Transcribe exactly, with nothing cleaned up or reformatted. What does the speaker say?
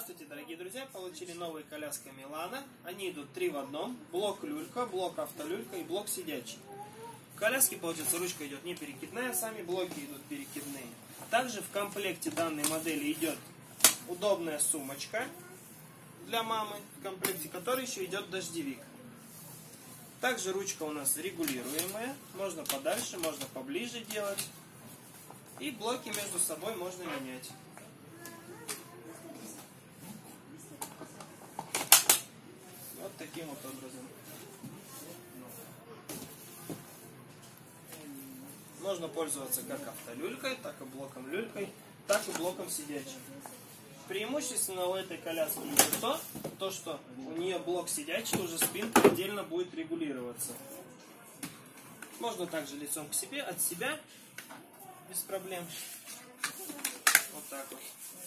Здравствуйте, дорогие друзья! Получили новые коляски Милана. Они идут три в одном. Блок люлька, блок автолюлька и блок сидячий. В коляске, получается, ручка идет не перекидная, сами блоки идут перекидные. Также в комплекте данной модели идет удобная сумочка для мамы, в комплекте которой еще идет дождевик. Также ручка у нас регулируемая, можно подальше, можно поближе делать. И блоки между собой можно менять. Вот таким вот образом. Можно пользоваться как автолюлькой, так и блоком люлькой, так и блоком сидячим. Преимущественно у этой коляски есть то, то, что у нее блок сидячий, уже спинка отдельно будет регулироваться. Можно также лицом к себе, от себя, без проблем. Вот так вот.